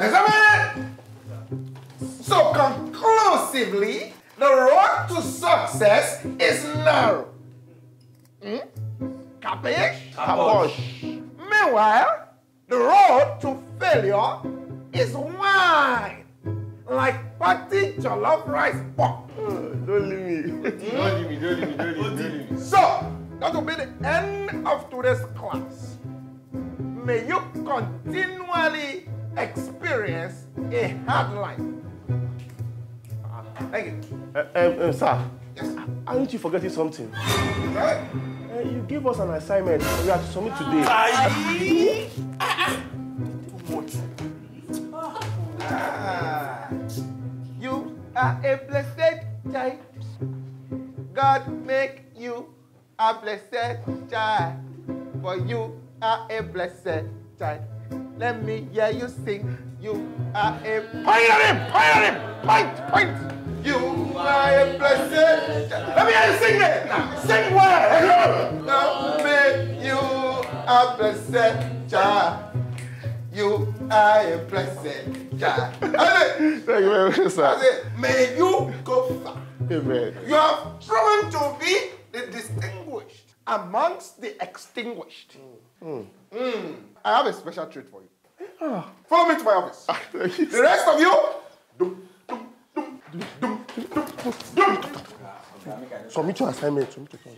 Examine! So conclusively, the road to success is narrow. Capish? Kabosh. Meanwhile, the road to failure is wide. Like party jollof rice pot. Don't leave me. So, that will be the end of today's class. May you continually experience a hard life. Thank you. Sir. Yes. Aren't you forgetting something? Sorry? You gave us an assignment we have to submit today. You are a blessed child. God make you a blessed child. For you are a blessed child. Let me hear you sing. You are a... Point! You are a blessed child. Let me hear you sing it. Sing well. God make you a blessed child. You are a blessed child. Thank you very much, sir. I say, may you go far. Amen. You have proven to be the distinguished amongst the extinguished. I have a special treat for you. Follow me to my office. The rest of you, Submit your assignment.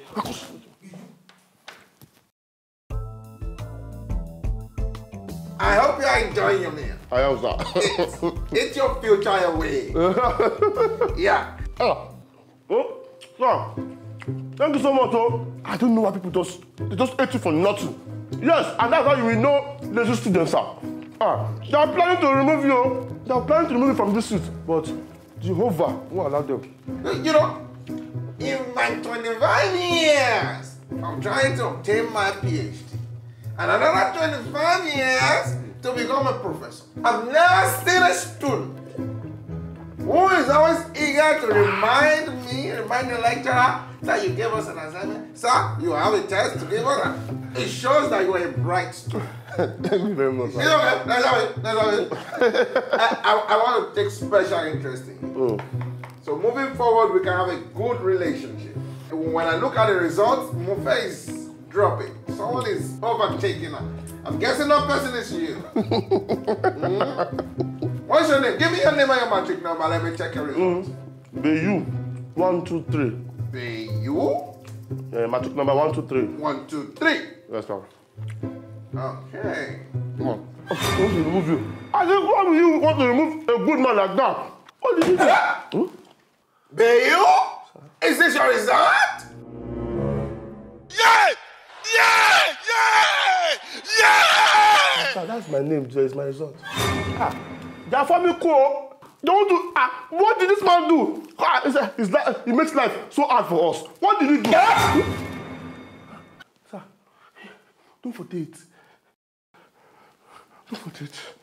I hope you are enjoying your meal. I am, sir. Eat your future away. Yeah. Oh, sir. Thank you so much. Oh. I don't know why people they just ate you for nothing. Yes, and that's how you will know lazy students, sir. They are planning to remove you. They are planning to remove you from this seat, but Jehovah won't allow them. You know, in my 25 years of trying to obtain my PhD, and another 25 years to become a professor, I've never seen a student who is always eager to remind the lecturer that you gave us an assignment. Sir, you have a test to give us. It shows that you are a bright student. Thank you very much, sir. It's okay. That's it. I want to take special interest in you. So moving forward, we can have a good relationship. When I look at the results, Mufe is dropping. Someone is overtaking her. I'm guessing that person is you. What's your name? Give me your name and your matric number. Let me check your results. Bayu, 1, 2, 3. Bayu? Matric number 1, 2, 3. 1, 2, 3. Yes, sir. Okay. Come on. I want to remove you. I think, why will you want to remove a good man like that? What did you do? Bayu? Is this your result? Yeah! Sir, that's my name, so it's my result. They are forming cool. They want to. What did this man do? He makes life so hard for us. What did he do? Sir, don't forget. Don't forget.